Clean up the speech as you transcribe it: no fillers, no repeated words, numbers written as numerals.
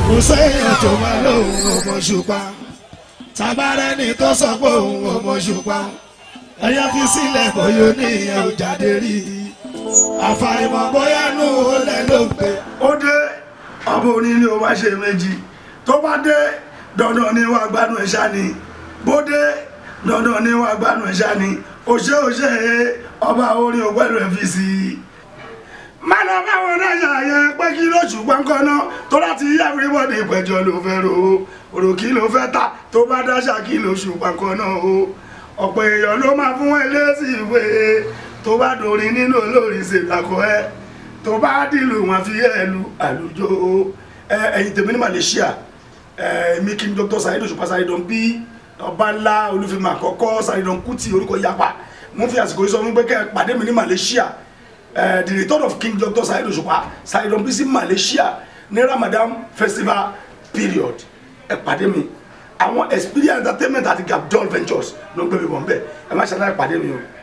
kò sẹ́yìn tó máa lóhùn ọmọ Òṣùpá tabarẹ́ ni tó sọ pé òun ọmọ Òṣùpá ẹ̀yà fi sílẹ̀ bóyá oníyẹn ò jáde rí àfàìmọ̀ bóyá nù ó lẹ̀ ló ń pè. Ó dé ọmọ onílé o wá ṣe méjì tó bá dé dandan ni wàá gbádùn ẹ̀ ṣá ni bó dé dandan ni wàá gbádùn ẹ̀ ṣá ni òṣè ọba orin ògbẹ́rù ẹ̀ fi sí i. Mọ́nà báwọn náà yẹn pé kí ló ṣùgbọ́n kan náà tó láti yí everybody ìpẹ́jọ ló fẹ́ ro òrò kí ló fẹ́ ta tó bá dáṣà kí ló ṣùgbọ́n kan náà o ọ̀pọ̀ èèyàn ló máa fún ẹ lésì ìwé tó bá dorin nínú olórin ṣètàkọ́ ẹ tó bá dìlù wọn fi ẹ lu àlùjọ ẹ̀yin tèmi ní Malaysia mi kí n Dr. Saheed Osupa Saheed bí ọba ńlá olúfimọ àkọ́kọ́ Saheed Kuti orúkọ yapa mo fi àsìkò yìí sọ fún pé kẹ́ pàdé mi ní Malaysia. The return of King Dr. Saheed Osupa Saheed sí Malaysia ní Ramadan festival period ẹ pàdé mi àwọn experience entertainment àti Gabdol Ventures ló ń gbé mi bọ̀ ń bẹ̀ ẹ má ṣe aláì pàdé mi o.